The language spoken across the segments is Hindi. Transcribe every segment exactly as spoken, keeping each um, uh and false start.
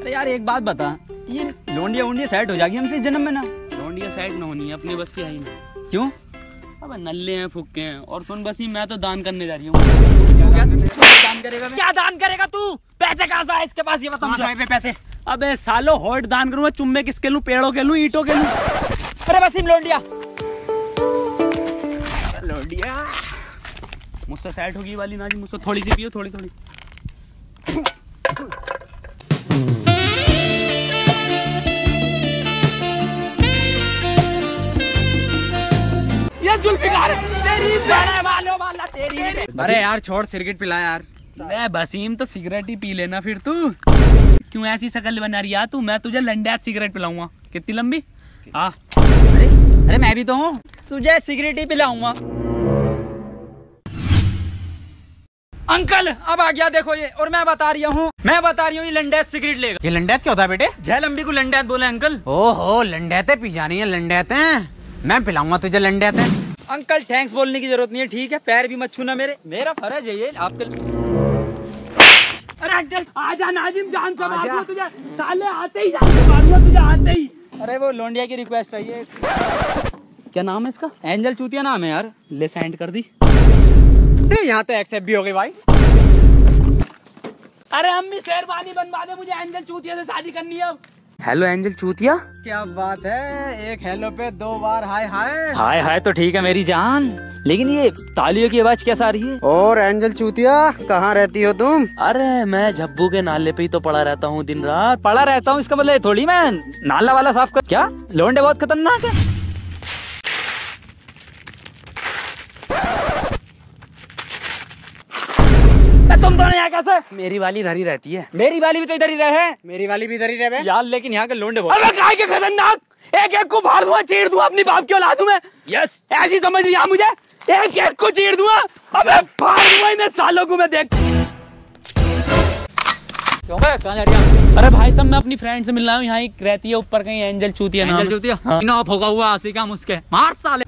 अरे यार एक बात बता, ये लोंडिया वोंडिया सेट हो जाएगी हमसे इस जन्म में ना? लोंडिया सेट न होनी है, अपने बस की है ही नहीं। क्यों? अब नल्ले हैं, फुक्के हैं। और सुन बसी, मैं तो दान करने जा रही हूँ। क्या दान करेगा? क्या दान करेगा तू? पैसे कहाँ से आए इसके पास, ये बता मुझे। पे पैसे? अबे सालो हॉट दान करूँगा, चुम्मे किसके लूँ, पेड़ों के लूँ, ईंटों के लूँ? अरे वसीम लोंडिया लोंडिया मुझसे सेट होगी वाली ना जी, मुझसे थोड़ी सी पियो, थोड़ी थोड़ी। ये जुल्फिकार तेरी वालो वाला तेरी। अरे यार छोड़, सिगरेट पिला यार। मैं बसीम तो सिगरेट ही पी लेना फिर तू। क्यों ऐसी शकल बना रही है तू? मैं तुझे लंडेत सिगरेट पिलाऊंगा। कितनी लंबी? हाँ। अरे अरे मैं भी तो हूँ, तुझे सिगरेट ही पिलाऊंगा। अंकल अब आ गया देखो ये, और मैं बता रही हूँ मैं बता रही हूँ ये लंडेत सिगरेट लेगा। ये लंडेत क्या होता है बेटे? जय लंबी को लंडेत बोले अंकल। ओहो लंडेते पी जानी है, लंडेते मैं पिलाऊंगा तुझे लंडेते। अंकल थैंक्स बोलने की जरूरत नहीं है, ठीक है? पैर भी मत छूना मेरे, मेरा फर्ज है ये आपके। अरे अंकल आजा, नाजिम जान से मारूंगा तुझे, साले आते ही जान से मारूंगा तुझे, आते ही। अरे वो लोंडिया की रिक्वेस्ट है ये। क्या नाम है इसका? एंजल चूतिया नाम है यार। ले सेंड कर दी। यहाँ तो एक्सेप्ट भी हो गई भाई। अरे अम्मी शेरवानी बनवा दे, मुझे एंजल चूतिया से शादी करनी है अब। हेलो एंजल चूतिया। क्या बात है, एक हेलो पे दो बार हाय हाय। हाय हाय तो ठीक है मेरी जान, लेकिन ये तालियों की आवाज कैसा आ रही है? और एंजल चूतिया कहाँ रहती हो तुम? अरे मैं झब्बू के नाले पे ही तो पड़ा रहता हूँ दिन रात। पड़ा रहता हूँ इसका मतलब थोड़ी मैं नाला वाला साफ कर। क्या लोंडे बहुत खतरनाक है। तुम दोनों यहाँ कैसे? मेरी वाली धरी रहती है। मेरी वाली भी तो इधर ही रहे। मेरी वाली भी इधर ही रहे यार, लेकिन यहाँ के लोंडे बहुत। अरे काय के खतरनाक, एक एक को फाड़ दूंगा, चीर दूंगा, अपनी बाप की औलाद हूं मैं। यस ऐसी समझ रही है मुझे, एक एक को चीर दूंगा, अबे फाड़ दूंगा इन्हें सालों को मैं। देख क्यों है? कहाँ जा रही है? अरे भाई साहब मैं अपनी फ्रेंड से मिल रहा हूँ, यहाँ ही रहती है ऊपर कहीं, एंजल चूतिया नाम है। एंजल चूतिया हाँ। इनऑफ होगा हुआ आसी का मुझके मार साले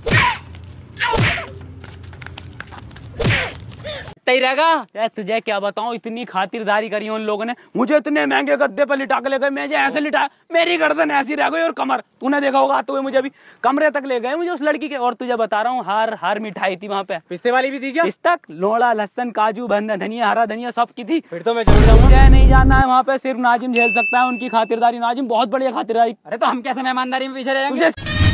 तय रहेगा। यार तुझे क्या बताऊं, इतनी खातिरदारी करी उन लोगों ने, मुझे इतने महंगे गद्दे पर लिटा के ले गए, मुझे ऐसे लिटा, मेरी गर्दन ऐसी रह गई और कमर, तूने देखा होगा आते हुए, मुझे अभी कमरे तक ले गए मुझे उस लड़की के। और तुझे बता रहा हूँ हार हार मिठाई थी वहाँ पे। पिस्ते वाली भी थी क्या? पिस्तक, लोड़ा, लहसन, काजू, धनिया, हरा धनिया सब की थी। फिर तो मैं जरूर जाऊंगा। मुझे नहीं जाना है वहाँ पे, सिर्फ नाजिम झेल सकता है उनकी खातिरदारी। नाजिम बहुत बढ़िया खातिरदारी। अरे तो हम कैसे मेहमानदारी में पीछे रहेंगे?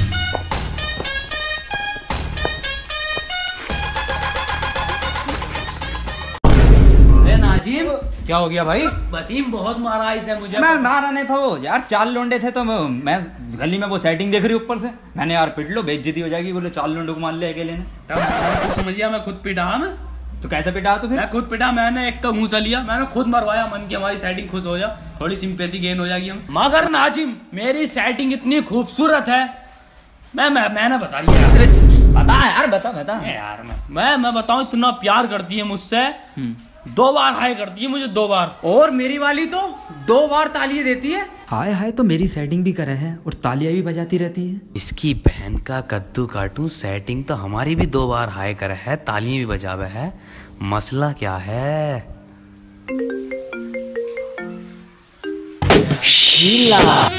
नाजिम क्या हो गया भाई? वसीम बहुत मारा इसे मुझे। मैं मारा नहीं था वो यार, चार लोंडे थे तो मैं गली में वो सेटिंग देख रही ऊपर से, मैंने यार पिट लो बेइज्जती हो जाएगी, बोले चार लोंडों को मान ले अकेले ने। तब तू समझिया मैं खुद पिटा। मैं तो कैसे पिटा? तो फिर मैं खुद पिटा, मैंने एक का घूसा लिया, मैंने खुद मरवाया, मन की हमारी सेटिंग खुश हो जा, थोड़ी सिंपैथी गेन हो जाएगी हम। मगर नाजिम मेरी सेटिंग इतनी खूबसूरत है, मैं मैंने बता रही है। बता यार, बता बता यार। मैं मैं बताऊं, इतना प्यार करती है मुझसे, दो बार हाय करती है मुझे, दो बार। और मेरी वाली तो दो बार तालियां देती है। हाय हाय तो मेरी सेटिंग भी करे है और तालियां भी बजाती रहती है। इसकी बहन का कद्दू काटूं, सेटिंग तो हमारी भी दो बार हाय करे है, तालियां भी बजावे है, मसला क्या है? शीला